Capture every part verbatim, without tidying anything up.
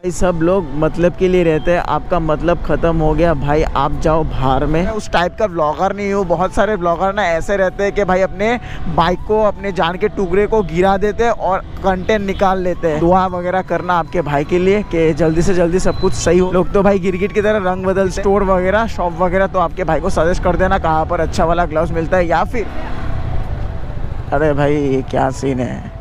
सब लोग मतलब के लिए रहते हैं, आपका मतलब खत्म हो गया भाई, आप जाओ बाहर में। मैं उस टाइप का ब्लॉगर नहीं हूँ। बहुत सारे ब्लॉगर ना ऐसे रहते हैं कि भाई अपने बाइक को, अपने जान के टुकड़े को गिरा देते हैं और कंटेंट निकाल लेते हैं। दुआ वगैरह करना आपके भाई के लिए कि जल्दी से जल्दी सब कुछ सही हो। लोग तो भाई गिरगिट की तरह रंग बदल स्टोर वगैरह, शॉप वगैरह, तो आपके भाई को सजेस्ट कर देना कहाँ पर अच्छा वाला ग्लव्स मिलता है। या फिर अरे भाई क्या सीन है,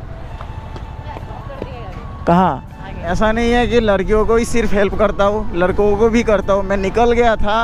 कहाँ? ऐसा नहीं है कि लड़कियों को ही सिर्फ हेल्प करता हूँ, लड़कों को भी करता हूँ। मैं निकल गया था।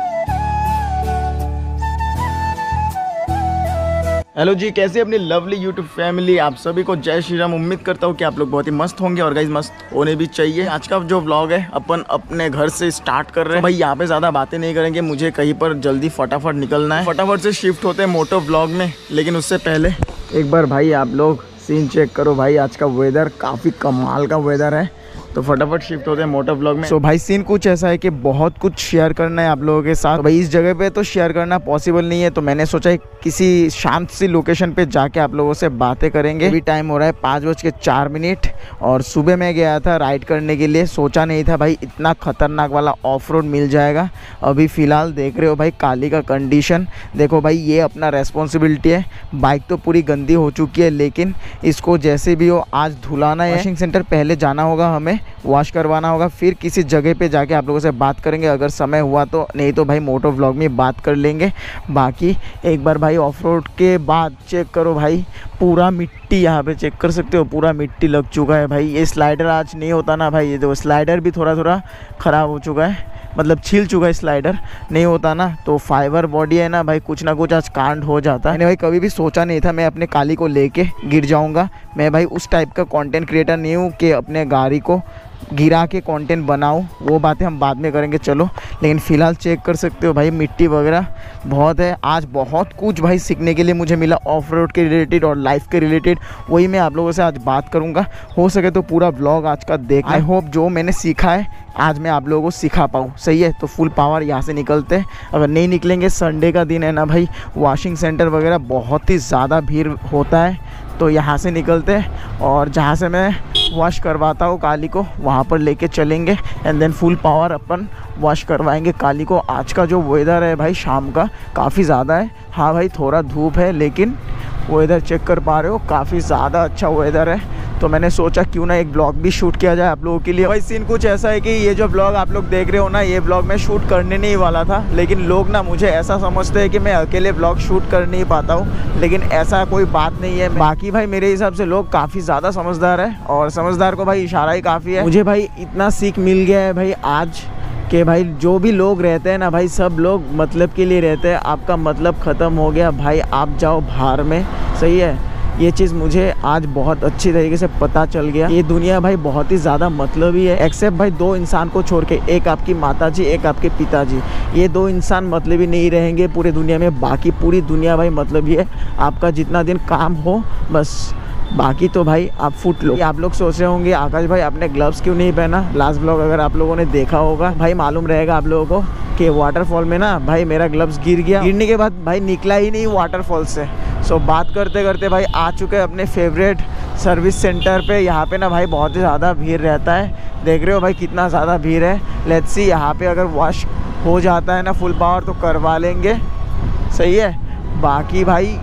हेलो जी, कैसे अपनी लवली यूट्यूब फैमिली, आप सभी को जय श्री राम। उम्मीद करता हूँ कि आप लोग बहुत ही मस्त होंगे और गाइस मस्त होने भी चाहिए। आज का जो व्लॉग है अपन अपने घर से स्टार्ट कर रहे हैं। तो भाई यहाँ पे ज़्यादा बातें नहीं करेंगे, मुझे कहीं पर जल्दी फटाफट निकलना है। फटाफट से शिफ्ट होते हैं मोटो व्लॉग में, लेकिन उससे पहले एक बार भाई आप लोग सीन चेक करो। भाई आज का वेदर काफ़ी कमाल का वेदर है, तो फटाफट शिफ्ट होते हैं मोटर ब्लॉग में। सो so, भाई सीन कुछ ऐसा है कि बहुत कुछ शेयर करना है आप लोगों के साथ। तो भाई इस जगह पे तो शेयर करना पॉसिबल नहीं है, तो मैंने सोचा किसी शांत सी लोकेशन पे जाके आप लोगों से बातें करेंगे। अभी टाइम हो रहा है पाँच बज के चार मिनट और सुबह मैं गया था राइड करने के लिए। सोचा नहीं था भाई इतना खतरनाक वाला ऑफ रोड मिल जाएगा। अभी फ़िलहाल देख रहे हो भाई काली का कंडीशन देखो भाई, ये अपना रेस्पॉन्सिबिलिटी है। बाइक तो पूरी गंदी हो चुकी है, लेकिन इसको जैसे भी हो आज धुलाना है। वॉशिंग सेंटर पहले जाना होगा, हमें वॉश करवाना होगा, फिर किसी जगह पे जाके आप लोगों से बात करेंगे अगर समय हुआ तो, नहीं तो भाई मोटो व्लॉग में बात कर लेंगे। बाकी एक बार भाई ऑफ रोड के बाद चेक करो भाई, पूरा मिट्टी यहाँ पे चेक कर सकते हो, पूरा मिट्टी लग चुका है भाई। ये स्लाइडर आज नहीं होता ना भाई, ये जो स्लाइडर भी थोड़ा थोड़ा ख़राब हो चुका है, मतलब छिल चुका है स्लाइडर। नहीं होता ना तो फाइबर बॉडी है ना भाई, कुछ ना कुछ आज कांड हो जाता है। मैंने भाई कभी भी सोचा नहीं था मैं अपने काली को लेके गिर जाऊंगा। मैं भाई उस टाइप का कंटेंट क्रिएटर नहीं हूँ कि अपने गाड़ी को गिरा के कंटेंट बनाऊँ, वो बातें हम बाद में करेंगे चलो। लेकिन फ़िलहाल चेक कर सकते हो भाई मिट्टी वगैरह बहुत है। आज बहुत कुछ भाई सीखने के लिए मुझे मिला ऑफ रोड के रिलेटेड और लाइफ के रिलेटेड, वही मैं आप लोगों से आज बात करूंगा। हो सके तो पूरा व्लॉग आज का देख। आई होप जो मैंने सीखा है आज मैं आप लोगों को सिखा पाऊँ, सही है? तो फुल पावर यहाँ से निकलते हैं। अगर नहीं निकलेंगे, संडे का दिन है ना भाई, वॉशिंग सेंटर वगैरह बहुत ही ज़्यादा भीड़ होता है, तो यहाँ से निकलते हैं और जहाँ से मैं वॉश करवाता हूँ काली को वहाँ पर लेके चलेंगे एंड देन फुल पावर अपन वॉश करवाएंगे काली को। आज का जो वेदर है भाई शाम का काफ़ी ज़्यादा है। हाँ भाई थोड़ा धूप है, लेकिन वेदर चेक कर पा रहे हो काफ़ी ज़्यादा अच्छा वेदर है। तो मैंने सोचा क्यों ना एक ब्लॉग भी शूट किया जाए आप लोगों के लिए। भाई सीन कुछ ऐसा है कि ये जो ब्लॉग आप लोग देख रहे हो ना, ये ब्लॉग मैं शूट करने नहीं वाला था, लेकिन लोग ना मुझे ऐसा समझते हैं कि मैं अकेले ब्लॉग शूट कर नहीं पाता हूँ, लेकिन ऐसा कोई बात नहीं है। बाकी भाई मेरे हिसाब से लोग काफ़ी ज़्यादा समझदार है और समझदार को भाई इशारा ही काफ़ी है। मुझे भाई इतना सीख मिल गया है भाई आज कि भाई जो भी लोग रहते हैं ना भाई, सब लोग मतलब के लिए रहते हैं, आपका मतलब ख़त्म हो गया भाई, आप जाओ बाहर में, सही है? ये चीज़ मुझे आज बहुत अच्छी तरीके से पता चल गया। ये दुनिया भाई बहुत ही ज़्यादा मतलबी है, एक्सेप्ट भाई दो इंसान को छोड़ के, एक आपकी माताजी, एक आपके पिताजी। ये दो इंसान मतलबी नहीं रहेंगे पूरे दुनिया में, बाकी पूरी दुनिया भाई मतलबी है। आपका जितना दिन काम हो बस, बाकी तो भाई आप फुट लो। आप लोग सोच रहे होंगे आकाश भाई आपने ग्लव्स क्यों नहीं पहना? लास्ट ब्लॉग अगर आप लोगों ने देखा होगा भाई मालूम रहेगा आप लोगों को कि वाटरफॉल में ना भाई मेरा ग्लव्स गिर गया। गिरने के बाद भाई निकला ही नहीं वाटरफॉल से। सो बात करते करते भाई आ चुके हैं अपने फेवरेट सर्विस सेंटर पे। यहाँ पे ना भाई बहुत ही ज़्यादा भीड़ रहता है, देख रहे हो भाई कितना ज़्यादा भीड़ है। लेट्स सी यहाँ पे अगर वॉश हो जाता है ना फुल पावर तो करवा लेंगे, सही है? बाकी भाई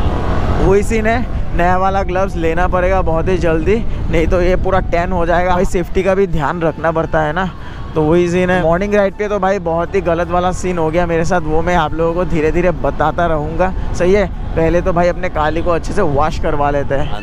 वही सीन है, नया वाला ग्लव्स लेना पड़ेगा बहुत ही जल्दी, नहीं तो ये पूरा टैन हो जाएगा। भाई सेफ्टी का भी ध्यान रखना पड़ता है ना, तो वही सीन है। मॉर्निंग राइड पे तो भाई बहुत ही गलत वाला सीन हो गया मेरे साथ, वो मैं आप लोगों को धीरे धीरे बताता रहूँगा, सही है? पहले तो भाई अपने काली को अच्छे से वॉश करवा लेते हैं।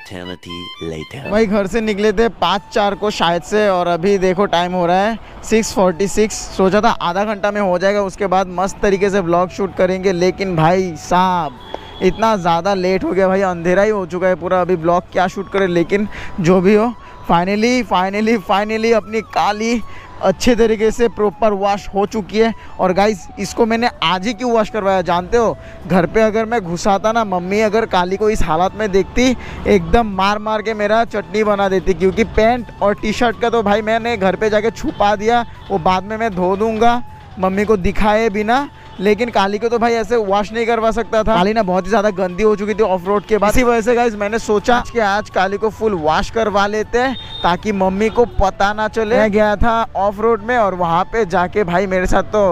भाई घर से निकले थे पाँच चार को शायद से, और अभी देखो टाइम हो रहा है सिक्स फोर्टी सिक्स। सोचा था आधा घंटा में हो जाएगा, उसके बाद मस्त तरीके से ब्लॉग शूट करेंगे, लेकिन भाई साहब इतना ज़्यादा लेट हो गया भाई, अंधेरा ही हो चुका है पूरा। अभी ब्लॉग क्या शूट करें, लेकिन जो भी हो फाइनली फाइनली फाइनली अपनी काली अच्छे तरीके से प्रॉपर वॉश हो चुकी है। और गाइस इसको मैंने आज ही क्यों वॉश करवाया जानते हो? घर पे अगर मैं घुसाता ना, मम्मी अगर काली को इस हालत में देखती एकदम मार मार के मेरा चटनी बना देती, क्योंकि पैंट और टी शर्ट का तो भाई मैंने घर पे जाके छुपा दिया, वो बाद में मैं धो दूँगा मम्मी को दिखाए बिना। लेकिन काली को तो भाई ऐसे वॉश नहीं करवा सकता था। काली ना बहुत ही ज्यादा गंदी हो चुकी थी ऑफ रोड के बाद। इसी वजह से गाइस मैंने सोचा कि आज काली को फुल वॉश करवा लेते हैं ताकि मम्मी को पता ना चले। मैं गया था ऑफ रोड में और वहाँ पे जाके भाई मेरे साथ तो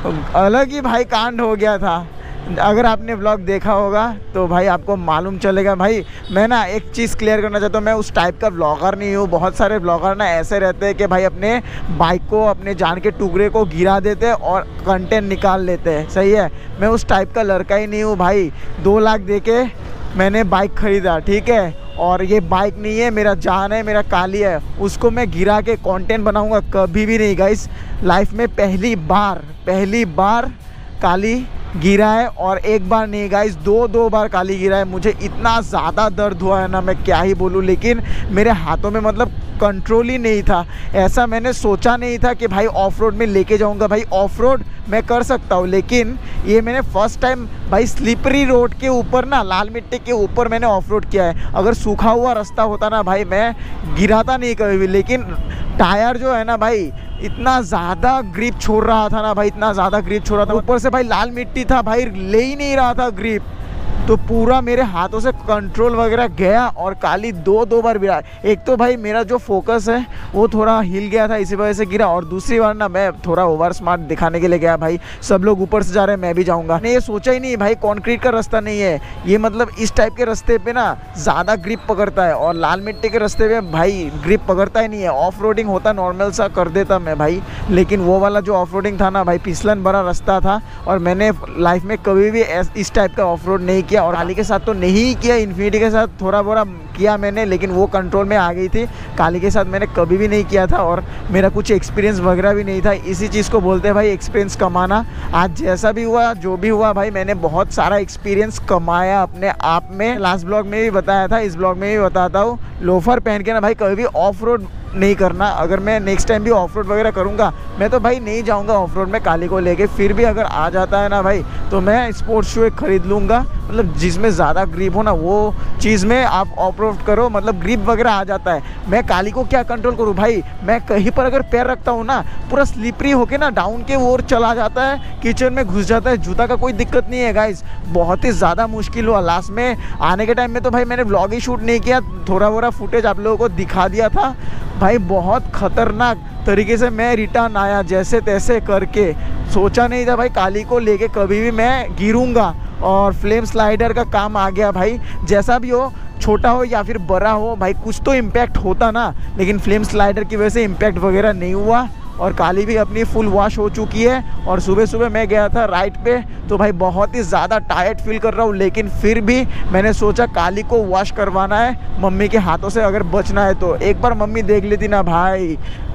अलग ही भाई कांड हो गया था। अगर आपने व्लॉग देखा होगा तो भाई आपको मालूम चलेगा। भाई मैं ना एक चीज़ क्लियर करना चाहता हूँ, मैं उस टाइप का व्लॉगर नहीं हूँ। बहुत सारे व्लॉगर ना ऐसे रहते हैं कि भाई अपने बाइक को, अपने जान के टुकड़े को गिरा देते हैं और कंटेंट निकाल लेते हैं, सही है। मैं उस टाइप का लड़का ही नहीं हूँ भाई। दो लाख दे के मैंने बाइक ख़रीदा, ठीक है, और ये बाइक नहीं है, मेरा जान है, मेरा काली है, उसको मैं गिरा के कंटेंट बनाऊँगा कभी भी नहीं गाइस। लाइफ में पहली बार पहली बार काली गिरा है, और एक बार नहीं गाइस, दो दो बार काली गिरा है। मुझे इतना ज़्यादा दर्द हुआ है ना, मैं क्या ही बोलूँ, लेकिन मेरे हाथों में मतलब कंट्रोल ही नहीं था। ऐसा मैंने सोचा नहीं था कि भाई ऑफ रोड में लेके जाऊंगा। भाई ऑफ रोड मैं कर सकता हूँ, लेकिन ये मैंने फर्स्ट टाइम भाई स्लिपरी रोड के ऊपर ना, लाल मिट्टी के ऊपर मैंने ऑफ रोड किया है। अगर सूखा हुआ रास्ता होता ना भाई, मैं गिराता नहीं कभी भी, लेकिन टायर जो है ना भाई इतना ज़्यादा ग्रिप छोड़ रहा था ना भाई, इतना ज़्यादा ग्रिप छोड़ रहा था। ऊपर से भाई लाल मिट्टी था भाई, ले ही नहीं रहा था ग्रिप, तो पूरा मेरे हाथों से कंट्रोल वगैरह गया और काली दो दो बार गिरा। एक तो भाई मेरा जो फोकस है वो थोड़ा हिल गया था, इसी वजह से गिरा, और दूसरी बार ना मैं थोड़ा ओवर स्मार्ट दिखाने के लिए गया। भाई सब लोग ऊपर से जा रहे हैं, मैं भी जाऊंगा। मैंने ये सोचा ही नहीं भाई, कंक्रीट का रास्ता नहीं है ये, मतलब इस टाइप के रास्ते पे ना ज़्यादा ग्रिप पकड़ता है, और लाल मिट्टी के रास्ते पे भाई ग्रिप पकड़ता ही नहीं है। ऑफ रोडिंग होता नॉर्मल सा कर देता मैं भाई, लेकिन वो वाला जो ऑफ रोडिंग था ना भाई, फिसलन भरा रास्ता था, और मैंने लाइफ में कभी भी इस टाइप का ऑफ रोड नहीं किया। और काली के साथ तो नहीं किया, इन्फिनिटी के साथ थोड़ा बोरा किया मैंने, लेकिन वो कंट्रोल में आ गई थी। काली के साथ मैंने कभी भी नहीं किया था, और मेरा कुछ एक्सपीरियंस वगैरह भी नहीं था। इसी चीज़ को बोलते हैं भाई एक्सपीरियंस कमाना। आज जैसा भी हुआ, जो भी हुआ भाई, मैंने बहुत सारा एक्सपीरियंस कमाया अपने आप में। लास्ट ब्लॉग में भी बताया था, इस ब्लॉग में भी बताता हूँ, लोफर पहन के ना भाई कभी भी ऑफ रोड नहीं करना। अगर मैं नेक्स्ट टाइम भी ऑफ रोड वगैरह करूँगा, मैं तो भाई नहीं जाऊँगा ऑफ रोड में काली को लेके। फिर भी अगर आ जाता है ना भाई, तो मैं स्पोर्ट्स शू एक खरीद लूँगा, मतलब जिसमें ज़्यादा ग्रिप हो ना, वो चीज़ में आप ऑफ रोड करो, मतलब ग्रिप वगैरह आ जाता है। मैं काली को क्या कंट्रोल करूँ भाई, मैं कहीं पर अगर पैर रखता हूँ ना, पूरा स्लिपरी होके ना डाउन के ओर चला जाता है, किचन में घुस जाता है। जूता का कोई दिक्कत नहीं है गाइस, बहुत ही ज़्यादा मुश्किल हुआ। लास्ट में आने के टाइम में तो भाई मैंने व्लॉग ही शूट नहीं किया, थोड़ा बोरा फुटेज आप लोगों को दिखा दिया था। भाई बहुत खतरनाक तरीके से मैं रिटर्न आया, जैसे तैसे करके। सोचा नहीं था भाई काली को लेके कभी भी मैं गिरूंगा, और फ्लेम स्लाइडर का काम आ गया भाई। जैसा भी हो, छोटा हो या फिर बड़ा हो भाई, कुछ तो इम्पैक्ट होता ना, लेकिन फ्लेम स्लाइडर की वजह से इम्पैक्ट वगैरह नहीं हुआ। और काली भी अपनी फुल वॉश हो चुकी है, और सुबह सुबह मैं गया था राइड पे, तो भाई बहुत ही ज़्यादा टायर्ड फील कर रहा हूँ, लेकिन फिर भी मैंने सोचा काली को वॉश करवाना है, मम्मी के हाथों से अगर बचना है तो। एक बार मम्मी देख लेती ना भाई,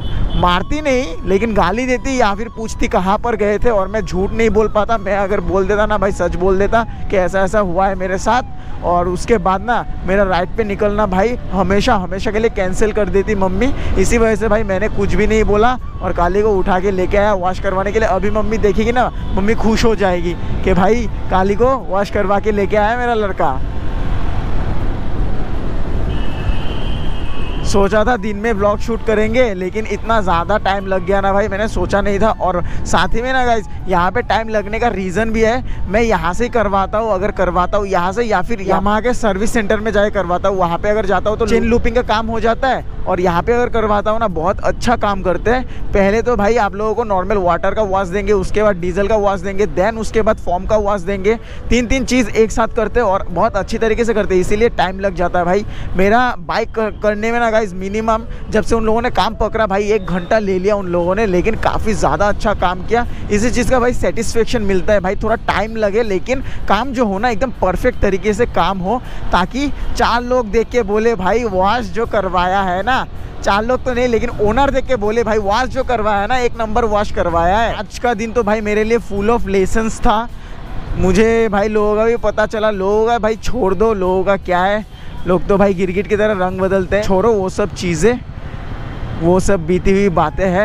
मारती नहीं लेकिन गाली देती, या फिर पूछती कहाँ पर गए थे, और मैं झूठ नहीं बोल पाता। मैं अगर बोल देता ना भाई, सच बोल देता कि ऐसा ऐसा हुआ है मेरे साथ, और उसके बाद ना मेरा राइड पे निकलना भाई हमेशा हमेशा के लिए कैंसिल कर देती मम्मी। इसी वजह से भाई मैंने कुछ भी नहीं बोला, और काली को उठा के लेके आया वॉश करवाने के लिए। अभी मम्मी देखेगी ना, मम्मी खुश हो जाएगी कि भाई काली को वॉश करवा के लेके आया मेरा लड़का। सोचा था दिन में व्लॉग शूट करेंगे, लेकिन इतना ज़्यादा टाइम लग गया ना भाई, मैंने सोचा नहीं था। और साथ ही में ना गाइस, यहाँ पे टाइम लगने का रीज़न भी है, मैं यहाँ से करवाता हूँ, अगर करवाता हूँ यहाँ से, या फिर यामाहा के सर्विस सेंटर में जाके करवाता हूँ। वहाँ पे अगर जाता हूँ तो चेन लूपिंग का काम हो जाता है, और यहाँ पे अगर करवाता हूँ ना, बहुत अच्छा काम करते हैं। पहले तो भाई आप लोगों को नॉर्मल वाटर का वॉश देंगे, उसके बाद डीजल का वॉश देंगे, देन उसके बाद फॉर्म का वॉश देंगे। तीन तीन चीज़ एक साथ करते हैं, और बहुत अच्छी तरीके से करते हैं, इसीलिए टाइम लग जाता है भाई। मेरा बाइक करने में ना गाइस, मिनिमम जब से उन लोगों ने काम पकड़ा भाई, एक घंटा ले लिया उन लोगों ने, लेकिन काफ़ी ज़्यादा अच्छा काम किया। इसी चीज़ का भाई सेटिस्फेक्शन मिलता है भाई। थोड़ा टाइम लगे, लेकिन काम जो हो ना एकदम परफेक्ट तरीके से काम हो, ताकि चार लोग देख के बोले भाई वॉश जो करवाया है ना, चार लोग तो नहीं लेकिन ओनर देख के बोले भाई वॉश जो करवाया है ना, एक नंबर वॉश करवाया है। आज का दिन तो भाई मेरे लिए फुल ऑफ लेसन्स था। मुझे भाई लोगों का भी पता चला, लोगों का भाई छोड़ दो, लोगों का क्या है, लोग तो भाई गिरगिट की तरह रंग बदलते हैं, छोड़ो वो सब चीज़ें, वो सब बीती हुई बातें हैं।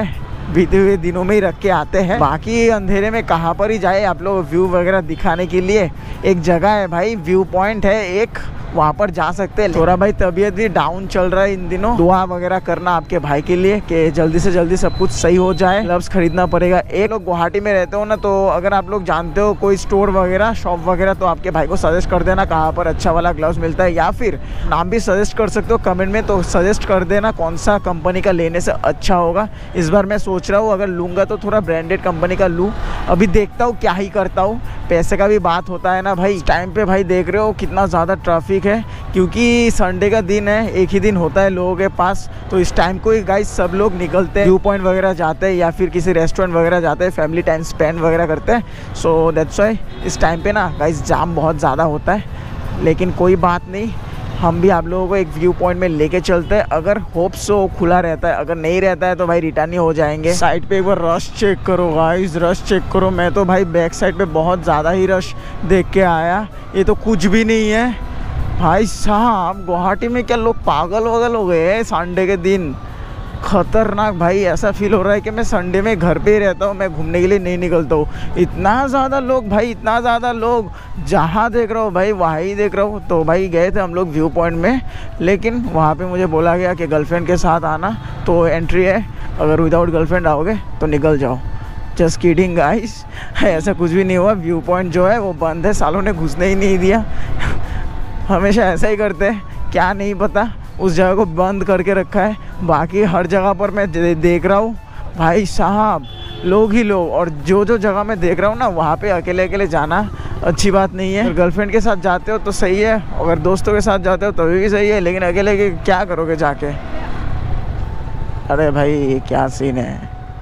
बीते हुए दिनों में ही रख के आते हैं। बाकी अंधेरे में कहाँ पर ही जाए आप लोग व्यू वगैरह दिखाने के लिए, एक जगह है भाई, व्यू पॉइंट है एक, वहाँ पर जा सकते हैं। थोड़ा भाई तबीयत भी डाउन चल रहा है इन दिनों, दुआ वगैरह करना आपके भाई के लिए कि जल्दी से जल्दी सब कुछ सही हो जाए। ग्लव्स खरीदना पड़ेगा। एक लोग गुवाहाटी में रहते हो ना, तो अगर आप लोग जानते हो कोई स्टोर वगैरह शॉप वगैरह, तो आपके भाई को सजेस्ट कर देना कहाँ पर अच्छा वाला ग्लव्स मिलता है, या फिर नाम भी सजेस्ट कर सकते हो कमेंट में, तो सजेस्ट कर देना कौन सा कंपनी का लेने से अच्छा होगा। इस बार मैं सोच रहा हूँ अगर लूँगा तो थोड़ा ब्रांडेड कंपनी का लूँ। अभी देखता हूँ क्या ही करता हूँ, पैसे का भी बात होता है ना भाई। इस टाइम पे भाई देख रहे हो कितना ज़्यादा ट्रैफिक है, क्योंकि संडे का दिन है, एक ही दिन होता है लोगों के पास, तो इस टाइम को ही गाइस सब लोग निकलते हैं, व्यू पॉइंट वगैरह जाते हैं या फिर किसी रेस्टोरेंट वगैरह जाते हैं, फैमिली टाइम स्पेंड वगैरह करते हैं। सो दैट्स व्हाई इस टाइम पे ना गाइस जाम बहुत ज़्यादा होता है। लेकिन कोई बात नहीं, हम भी आप लोगों को एक व्यू पॉइंट में लेके चलते हैं। अगर होप सो खुला रहता है, अगर नहीं रहता है तो भाई रिटर्न ही हो जाएंगे। साइड पे एक बार रश चेक करो गाइस, रश चेक करो। मैं तो भाई बैक साइड पे बहुत ज़्यादा ही रश देख के आया, ये तो कुछ भी नहीं है भाई साहब। गुवाहाटी में क्या लोग पागल वगल हो गए हैं संडे के दिन, खतरनाक भाई। ऐसा फील हो रहा है कि मैं संडे में घर पे ही रहता हूँ, मैं घूमने के लिए नहीं निकलता हूँ। इतना ज़्यादा लोग भाई, इतना ज़्यादा लोग, जहाँ देख रहा हूँ भाई वहाँ ही देख रहा हूँ। तो भाई गए थे हम लोग व्यू पॉइंट में, लेकिन वहाँ पे मुझे बोला गया कि गर्लफ्रेंड के साथ आना तो एंट्री है, अगर विदाउट गर्लफ्रेंड आओगे तो निकल जाओ। जस्ट किडिंग गाइस, ऐसा कुछ भी नहीं हुआ। व्यू पॉइंट जो है वो बंद है, सालों ने घुसने ही नहीं दिया। हमेशा ऐसा ही करते हैं, क्या नहीं पता, उस जगह को बंद करके रखा है। बाकी हर जगह पर मैं दे, देख रहा हूँ भाई साहब लोग ही लोग, और जो जो जगह मैं देख रहा हूँ ना वहाँ पे अकेले अकेले जाना अच्छी बात नहीं है। अगर गर्लफ्रेंड के साथ जाते हो तो सही है, अगर दोस्तों के साथ जाते हो तो भी सही है, लेकिन अकेले के क्या करोगे जाके। अरे भाई क्या सीन है,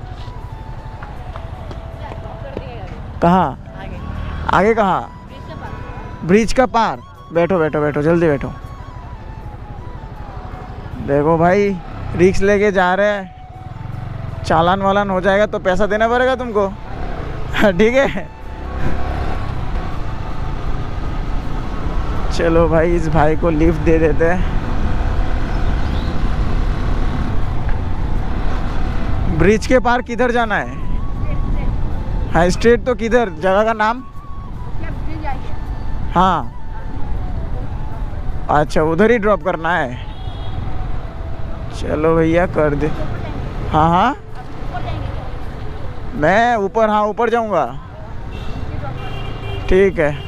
कहाँ आगे, आगे कहाँ, ब्रिज का पार। बैठो बैठो बैठो, जल्दी बैठो। देखो भाई रिक्स लेके जा रहे हैं, चालान वालान हो जाएगा तो पैसा देना पड़ेगा तुमको, ठीक है। चलो भाई इस भाई को लिफ्ट दे देते हैं। ब्रिज के पार किधर जाना है? हाँ स्ट्रेट तो किधर, जगह का नाम? हाँ अच्छा उधर ही ड्रॉप करना है। चलो भैया कर दे। हाँ हाँ मैं ऊपर, हाँ ऊपर जाऊंगा, ठीक है।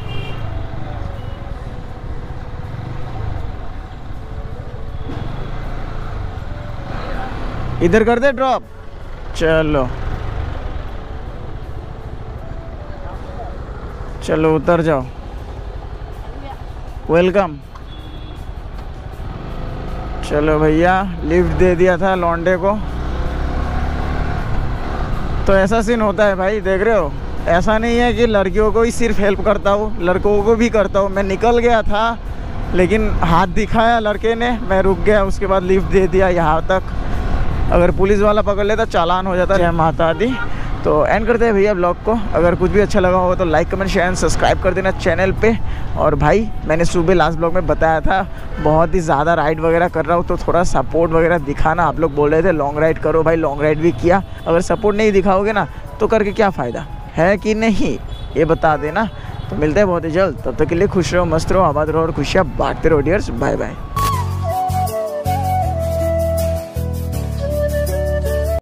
इधर कर दे ड्रॉप। चलो चलो उतर जाओ, वेलकम। चलो भैया लिफ्ट दे दिया था लौंडे को। तो ऐसा सीन होता है भाई, देख रहे हो। ऐसा नहीं है कि लड़कियों को ही सिर्फ हेल्प करता हूँ, लड़कों को भी करता हूँ। मैं निकल गया था लेकिन हाथ दिखाया लड़के ने, मैं रुक गया, उसके बाद लिफ्ट दे दिया यहाँ तक। अगर पुलिस वाला पकड़ लेता चालान हो जाता। जय माता दी। तो एंड करते हैं भैया ब्लॉग को। अगर कुछ भी अच्छा लगा होगा तो like comment share and subscribe कर देना चैनल पे। और भाई मैंने सुबह लास्ट ब्लॉग में बताया था बहुत ही ज़्यादा राइड वगैरह कर रहा हूँ, तो थोड़ा सपोर्ट वगैरह दिखाना। आप लोग बोल रहे थे लॉन्ग राइड करो, भाई लॉन्ग राइड भी किया। अगर सपोर्ट नहीं दिखाओगे ना तो करके क्या फ़ायदा है कि नहीं, ये बता देना। तो मिलते हैं बहुत ही जल्द, तब तक के लिए खुश रहो, मस्त रहो, आबाद रहो और खुशियाँ बांटते रहो डियर्स। Bye bye.